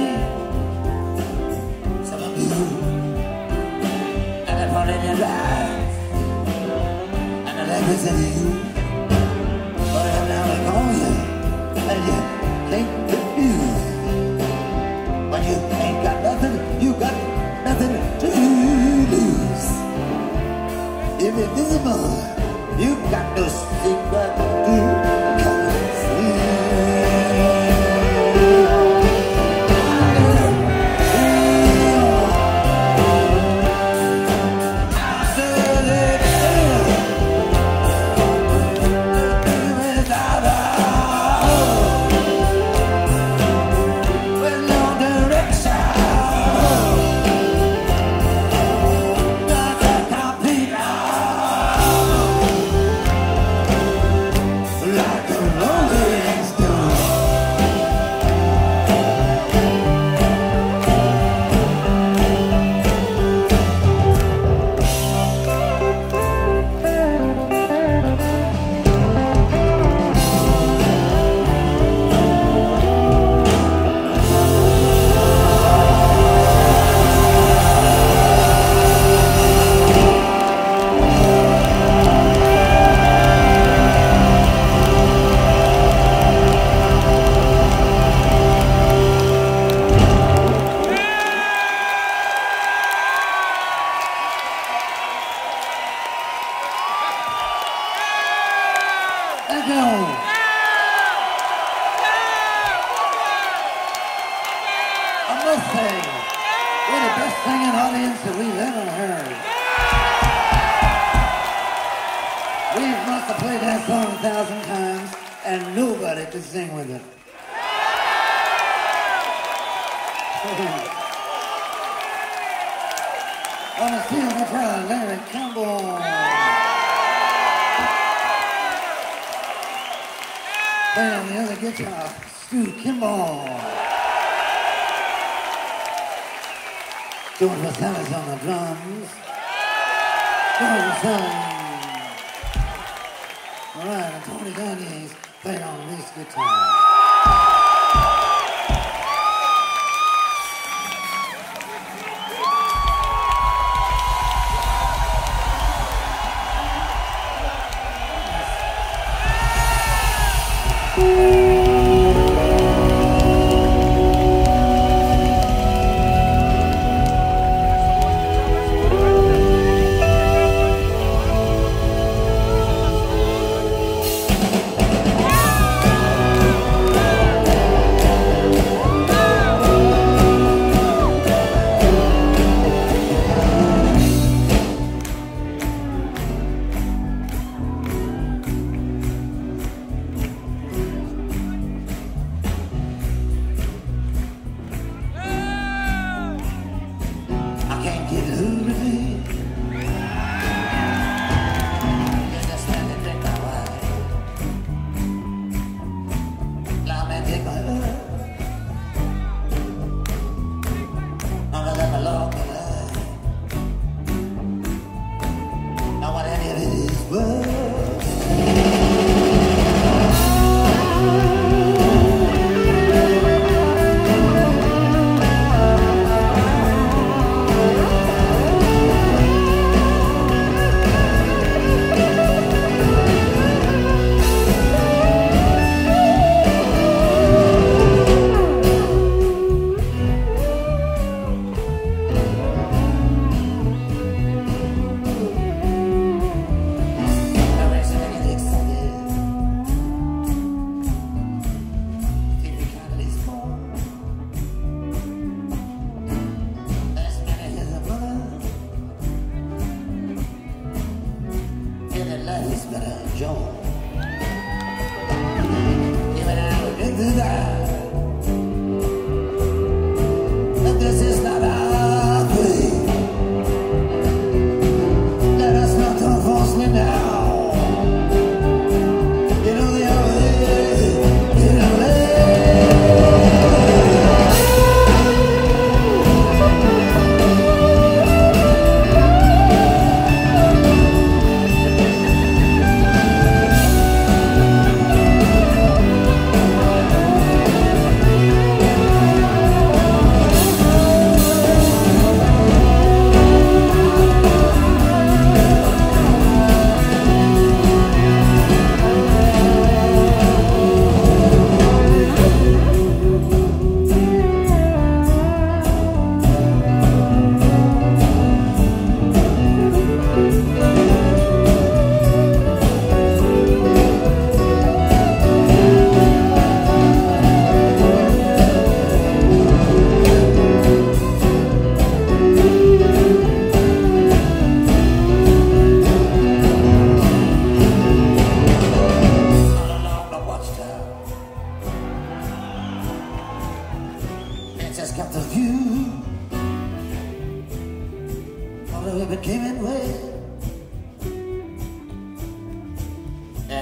some of you, and I put in your eyes, and I like what's in you. But I'm now I call you, and you can't refuse. When you ain't got nothing, you got nothing to lose. if you're visible, you got no secret to Campbell. Playing on the other guitar, Campbell. George Vassallis on the drums. George Vassallis. All right, and Tony Gagne's playing on this guitar.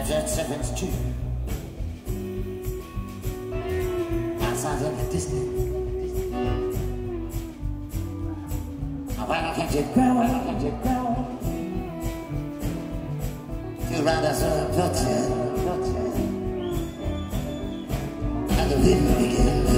that seven's true. Outside in the distance. Why can't you grow? Why can't you grow? Feel round us all touching. And the rhythm begin to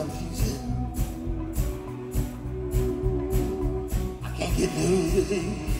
confusing. I can't get no relief.